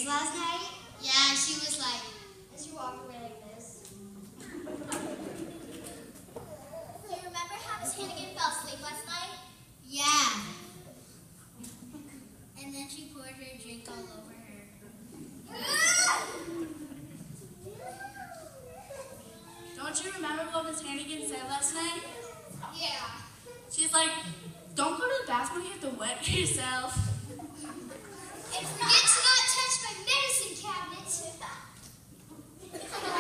last night? Yeah, she was like, As you walk away like this. You remember how Miss Hannigan fell asleep last night? yeah. And then she poured her drink all over her. Don't you remember what Miss Hannigan said last night? Yeah. She's like, don't go to the bathroom, you have to wet yourself. And forget to not touch my medicine cabinet.